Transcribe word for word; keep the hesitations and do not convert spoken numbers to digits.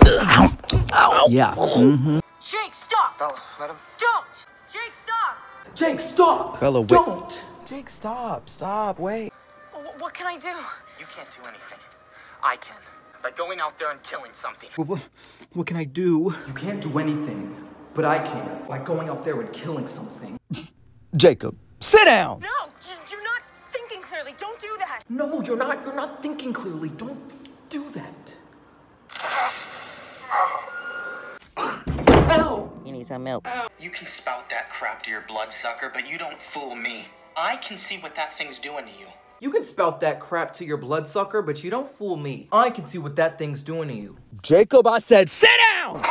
Yeah. Mm-hmm. Jake, stop! Bella, let him. Don't! Jake, stop! Jake, stop! Bella, wait. Don't! Jake, stop, stop, wait. Wh- What can I do? You can't do anything. I can. By going out there and killing something. What, what, what can I do? You can't do anything, but I can. By going out there and killing something. Jacob, sit down! No! y- You're not thinking clearly. Don't do that! No, you're not. You're not thinking clearly. Don't do that. Ow! You need some milk. You can spout that crap to your bloodsucker, but you don't fool me. I can see what that thing's doing to you. You can spout that crap to your bloodsucker, but you don't fool me. I can see what that thing's doing to you. Jacob, I said sit down!